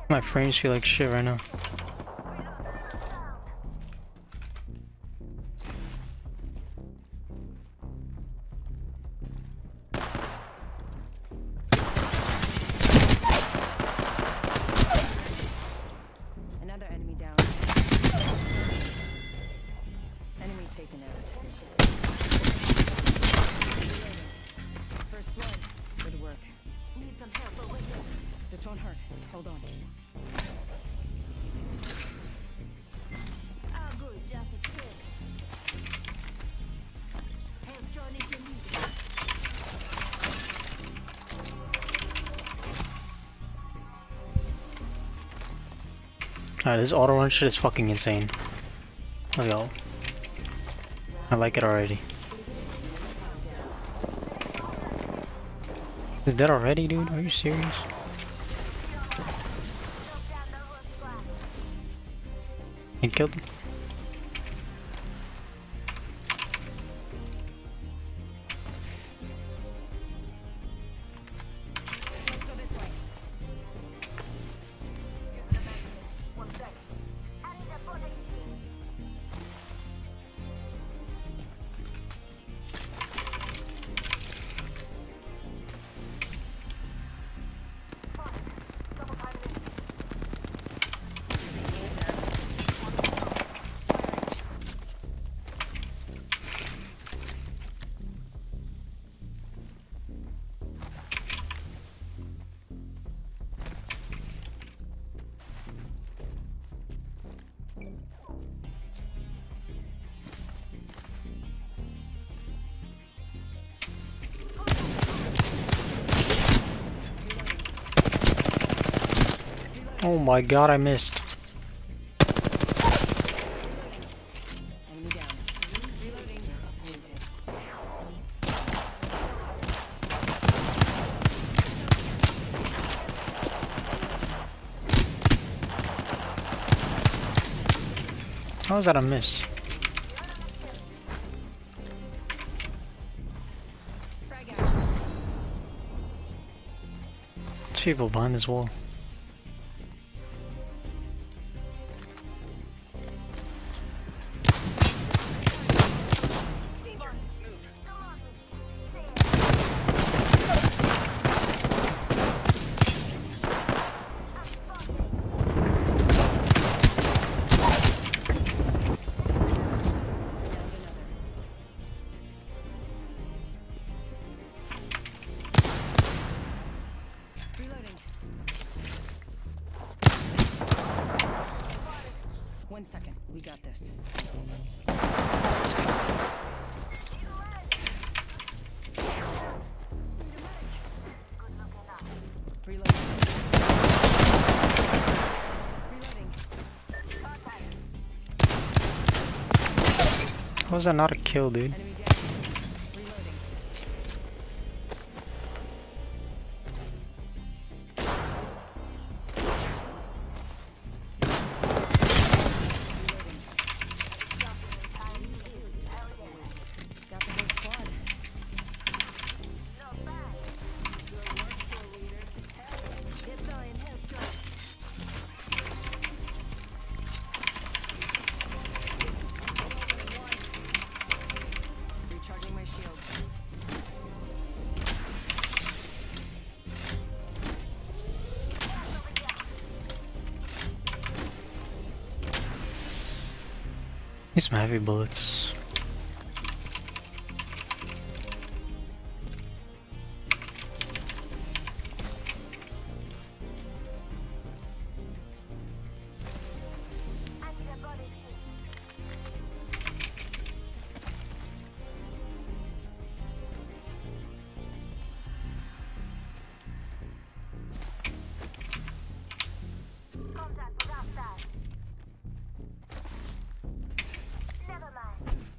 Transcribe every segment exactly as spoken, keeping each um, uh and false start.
My frames feel like shit right now. Another enemy down. Enemy taken out. First blood. Good work. Need some help over here. This won't hurt. Hold on. Ah, good. Just a skill. Help John if you need it. Alright, this auto run shit is fucking insane. Look at all. I like it already. Is that already, dude? Are you serious? You killed him? Let's go this way. Using a magnet. One sec. Adding a body shield. Double timing it. Oh my god, I missed. Enemy down. Reloading. How is that a miss? Frag out. There's people behind this wall. Danger. Move. Come on. Downed another. Reloading. One second. We got this. Reloading. Reloading. How is that not a kill, dude? Enemy down. Reloading. Got the whole squad. Not bad. Good work, kill leader. Deploying help drone. Recharging my shields. Need some heavy bullets. I need a body shield. Contact with outside. Never mind.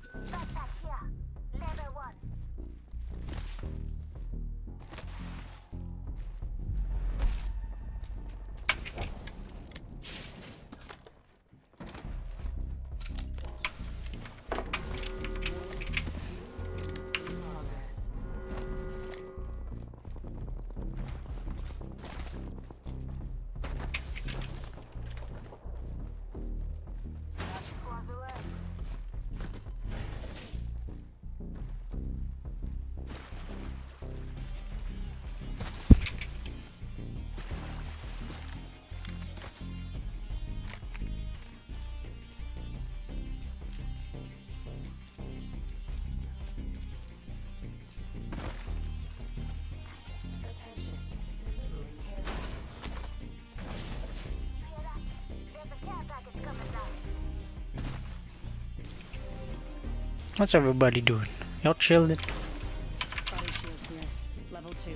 What's everybody doing? Y'all chilling? Body shield here. Level two.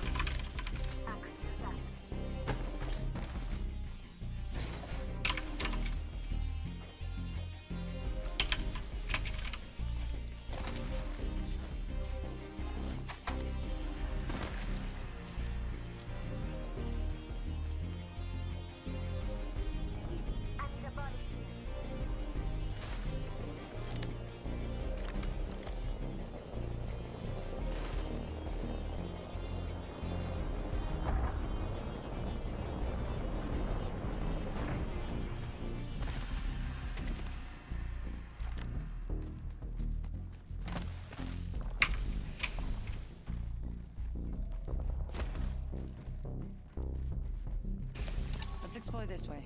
Let's explore this way.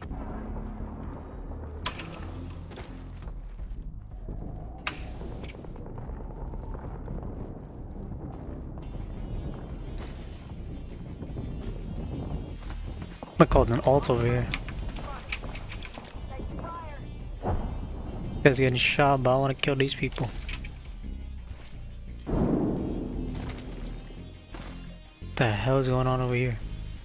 I called an alt over here. You guys getting shot, but I want to kill these people. What the hell is going on over here?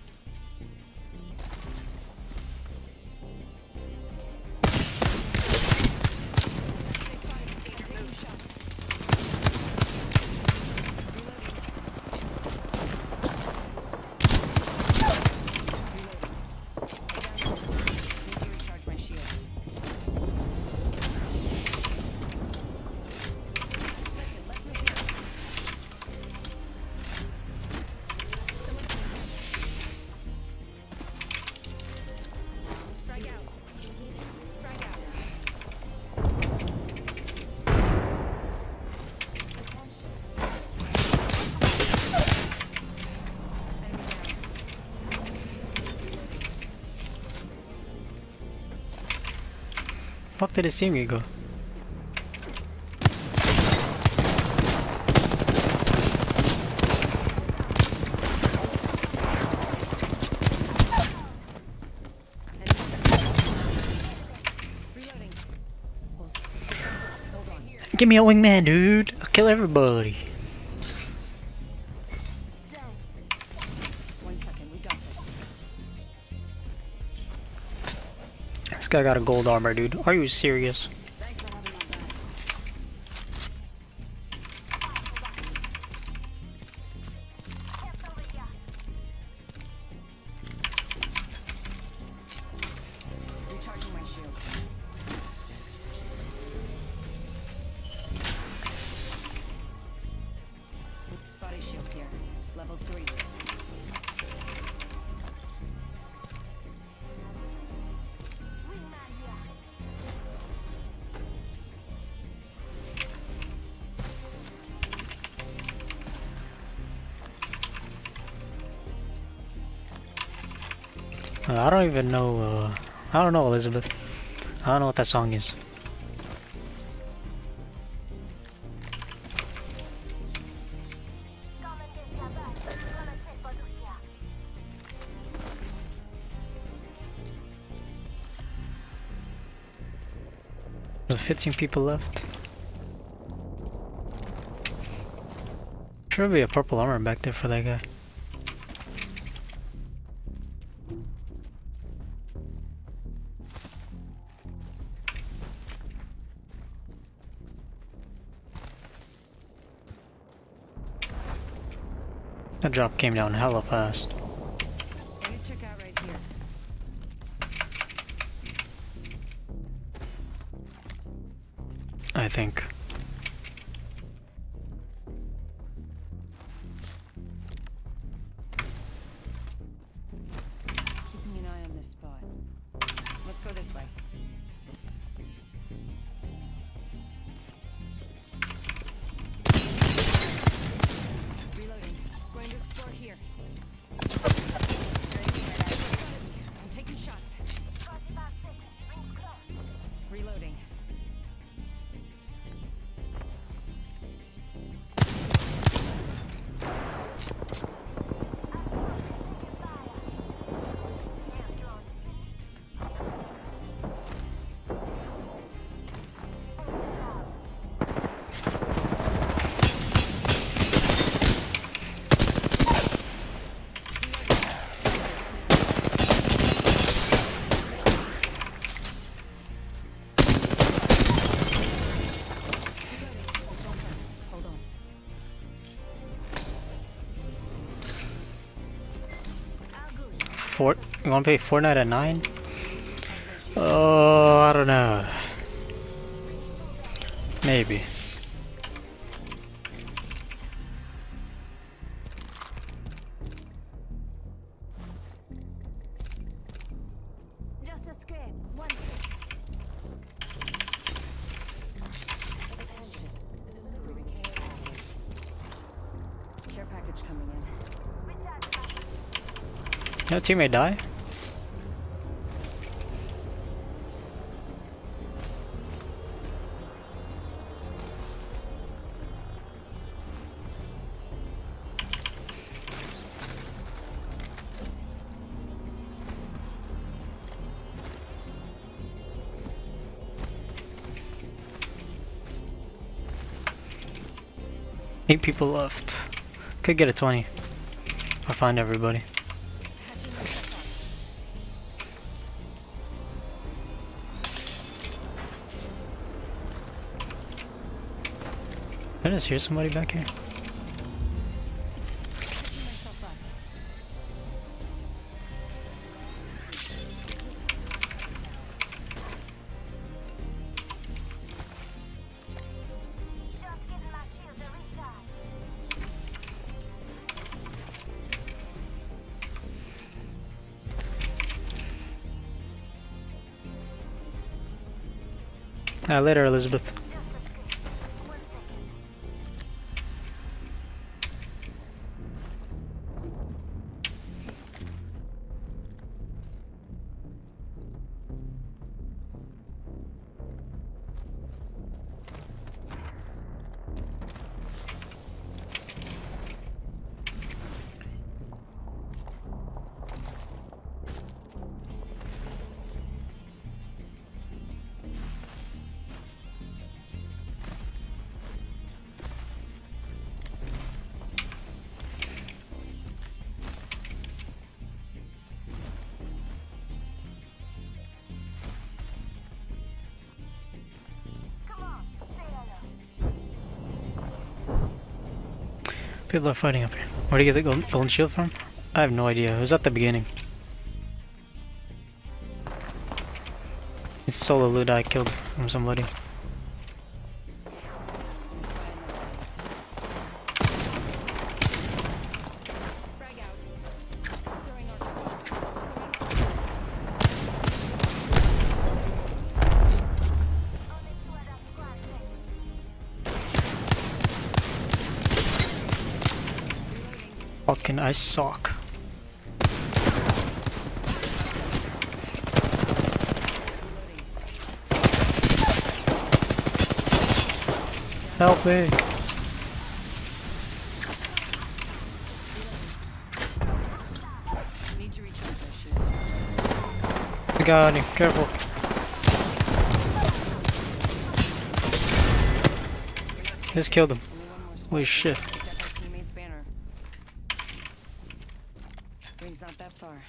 Fuck did it see me go? Reloading. Hold on. Give me a wingman, dude! I'll kill everybody. One second, we got this. This guy got a gold armor, dude. Are you serious? Thanks for having my back. Recharging my shield. Body shield here. Level three. Uh, I don't even know, uh, I don't know, Elizabeth. I don't know what that song is. There's fifteen people left. Should be a purple armor back there for that guy. That drop came down hella fast. Let me check out right here. I think. Keeping an eye on this spot. Let's go this way. Reloading. Going to explore here. I'm taking shots. Reloading. Fort. You want to play Fortnite at nine? Oh, I don't know. Maybe. Just a scrape. One. Care package coming in. Your teammate die? Eight people left. Could get a twenty. I'll find everybody. Did I just hear somebody back here? Just giving my shields a recharge. Ah, later, Elizabeth. People are fighting up here. Where did you get the golden, golden shield from? I have no idea. It was at the beginning. It's solo loot I killed from somebody. Frag out. Throwing arcs. Only two of that squad left. Fucking I suck. Help me. Need to recharge those shields. I got him. Careful. Just killed him. Only one more squad. Holy shit. Pick up our teammate's banner. Ring's not that far.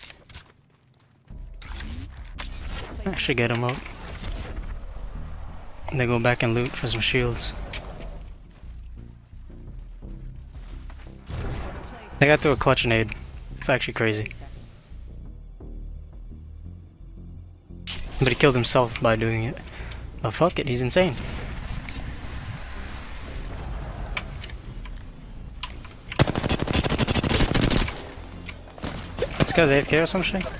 I should get him up. They go back and loot for some shields. They got through a clutch nade. It's actually crazy. But he killed himself by doing it. But fuck it, he's insane. This guy's A F K or some shit?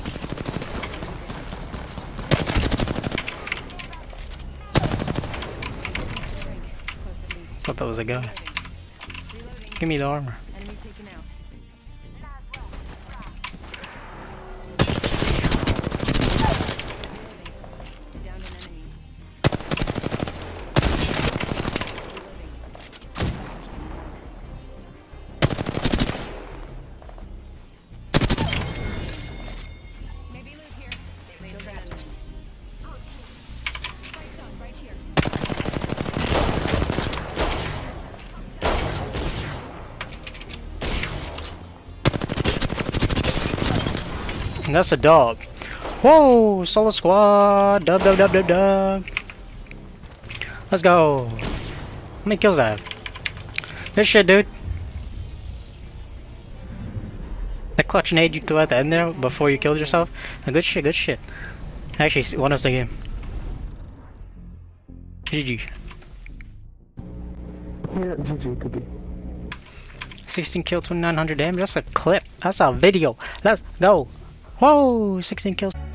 Thought that was a guy. Give me the armor. Enemy taken out. Down an enemy. Maybe loot here. They laid traps. Fights off right here. And that's a dog. Whoa, solo squad. Dub, dub, dub, dub, dub. Let's go. How many kills I have? Good shit, dude. The clutch nade you threw at the end there before you killed yourself. Uh, good shit, good shit. Actually, won us the game. G G. Yeah, G G could be. sixteen kill, twenty-nine hundred damage. That's a clip. That's a video. Let's go. Whoa, sixteen kills.